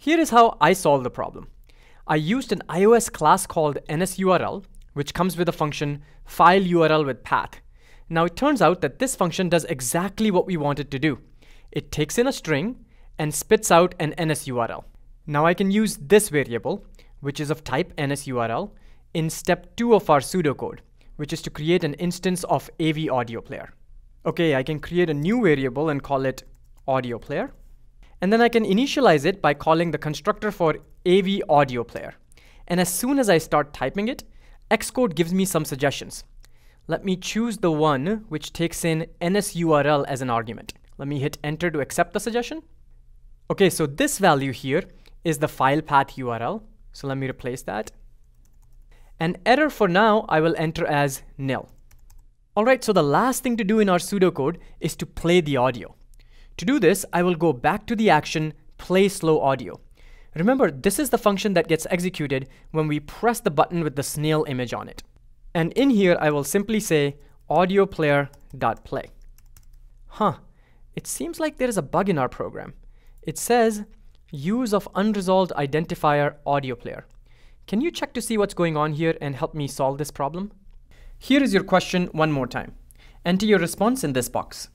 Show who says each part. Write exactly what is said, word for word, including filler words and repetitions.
Speaker 1: Here is how I solved the problem. I used an iOS class called N S U R L, which comes with a function file U R L with path. Now it turns out that this function does exactly what we want it to do. It takes in a string and spits out an N S U R L. Now I can use this variable, which is of type N S U R L, in step two of our pseudocode, which is to create an instance of AVAudioPlayer. Okay, I can create a new variable and call it AudioPlayer. And then I can initialize it by calling the constructor for AVAudioPlayer. And as soon as I start typing it, Xcode gives me some suggestions. Let me choose the one which takes in N S U R L as an argument. Let me hit enter to accept the suggestion. Okay, so this value here is the file path U R L. So let me replace that. And error for now, I will enter as nil. All right, so the last thing to do in our pseudocode is to play the audio. To do this, I will go back to the action play slow audio. Remember, this is the function that gets executed when we press the button with the snail image on it. And in here, I will simply say audioplayer.play. Huh, it seems like there is a bug in our program. It says use of unresolved identifier AudioPlayer. Can you check to see what's going on here and help me solve this problem? Here is your question one more time. Enter your response in this box.